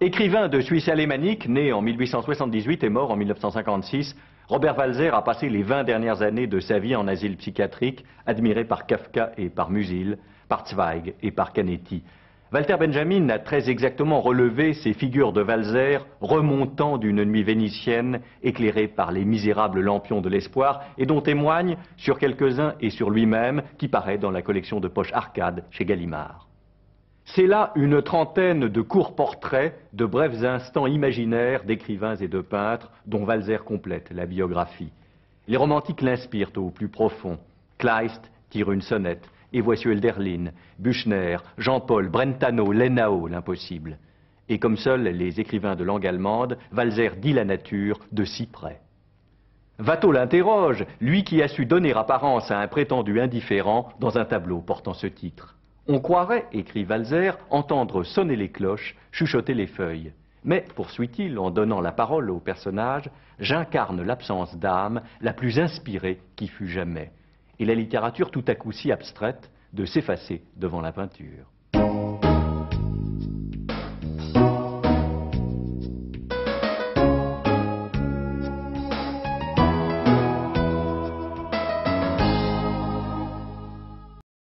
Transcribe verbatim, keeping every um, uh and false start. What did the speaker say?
Écrivain de Suisse alémanique, né en mille huit cent soixante-dix-huit et mort en mille neuf cent cinquante-six, Robert Walser a passé les vingt dernières années de sa vie en asile psychiatrique, admiré par Kafka et par Musil, par Zweig et par Canetti. Walter Benjamin a très exactement relevé ces figures de Walser remontant d'une nuit vénitienne éclairée par les misérables lampions de l'espoir et dont témoigne sur quelques-uns et sur lui-même qui paraît dans la collection de poche Arcade chez Gallimard. C'est là une trentaine de courts portraits, de brefs instants imaginaires d'écrivains et de peintres dont Walser complète la biographie. Les romantiques l'inspirent au plus profond. Kleist tire une sonnette, et voici Hölderlin, Büchner, Jean-Paul, Brentano, Lenao, l'impossible. Et comme seuls les écrivains de langue allemande, Walser dit la nature de si près. Watteau l'interroge, lui qui a su donner apparence à un prétendu indifférent dans un tableau portant ce titre. On croirait, écrit Walser, entendre sonner les cloches, chuchoter les feuilles. Mais, poursuit-il en donnant la parole au personnage, j'incarne l'absence d'âme la plus inspirée qui fut jamais. Et la littérature tout à coup si abstraite de s'effacer devant la peinture.